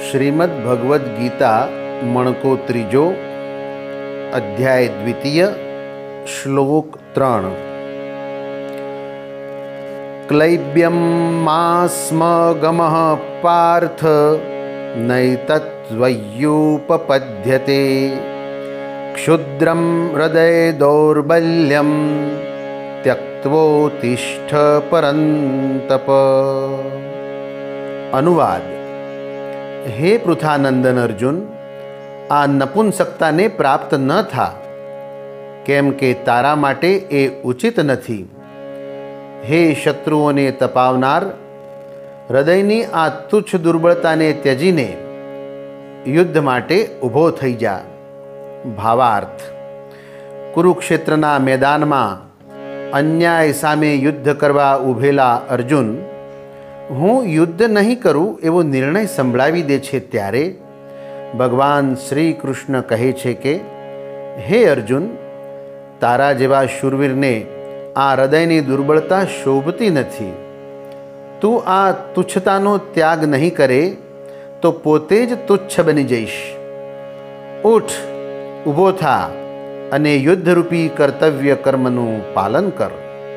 શ્રીમદ્ ભગવદ્ ગીતા મણકો ત્રીજો અધ્યાય દ્વિતીય શ્લોક 3 ક્લૈબ્યમ માસ્મગમઃ પાર્થ નૈતત્વય્યુપપદ્યતે ક્ષુદ્રમ હૃદય દૌર્બલ્યમ ત્યક્ત્વોત્તિષ્ઠ પરંતપ। અનુવાદ। હે પૃથાનંદન અર્જુન, આ નપુંસકતાને પ્રાપ્ત ન થા, કેમ કે તારા માટે એ ઉચિત નથી। હે શત્રુઓને તપાવનાર, હૃદયની આ તુચ્છ દુર્બળતાને ત્યજીને યુદ્ધ માટે ઊભો થઈ જા। ભાવાર્થ। કુરુક્ષેત્રના મેદાનમાં અન્યાય સામે યુદ્ધ કરવા ઊભેલા અર્જુન હું યુદ્ધ નહીં કરું એવો નિર્ણય સંભળાવી દે છે ત્યારે ભગવાન શ્રી કૃષ્ણ કહે છે કે હે અર્જુન, તારા જેવા શૂરવીરને આ હૃદયની દુર્બળતા શોભતી નથી। તું આ તુચ્છતાનો ત્યાગ નહીં કરે તો પોતે જ તુચ્છ બની જઈશ। ઉઠ, ઊભો થા અને યુદ્ધરૂપી કર્તવ્ય કર્મનું પાલન કર।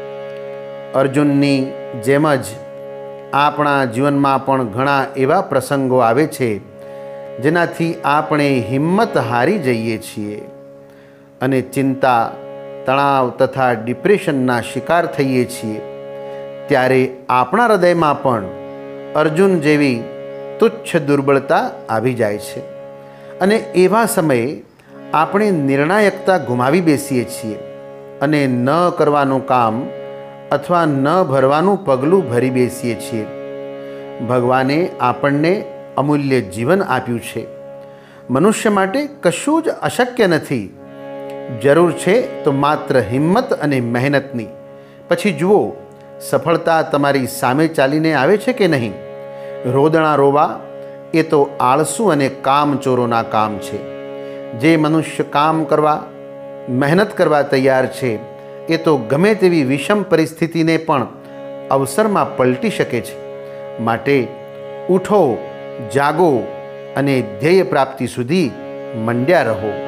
અર્જુનની જેમ જ આપણા જીવનમાં પણ ઘણા એવા પ્રસંગો આવે છે જેનાથી આપણે હિંમત હારી જઈએ છીએ અને ચિંતા, તણાવ તથા ડિપ્રેશનના શિકાર થઈએ છીએ। ત્યારે આપણા હૃદયમાં પણ અર્જુન જેવી તુચ્છ દુર્બળતા આવી જાય છે અને એવા સમયે આપણે નિર્ણાયકતા ગુમાવી બેસીએ છીએ અને ન કરવાનું કામ અથવા ન ભરવાનું પગલું ભરી બેસીએ છીએ। ભગવાને આપણને અમૂલ્ય જીવન આપ્યું છે। મનુષ્ય માટે કશું જ અશક્ય નથી। જરૂર છે તો માત્ર હિંમત અને મહેનતની। પછી જુઓ, સફળતા તમારી સામે ચાલીને આવે છે કે નહીં। રોદણા રોવા એ તો આળસુ અને કામચોરોના કામ છે। જે મનુષ્ય કામ કરવા, મહેનત કરવા તૈયાર છે એ તો ગમે તેવી વિષમ પરિસ્થિતિને પણ અવસરમાં પલટી શકે છે। માટે ઉઠો, જાગો અને ધ્યેય પ્રાપ્તિ સુધી મંડ્યા રહો।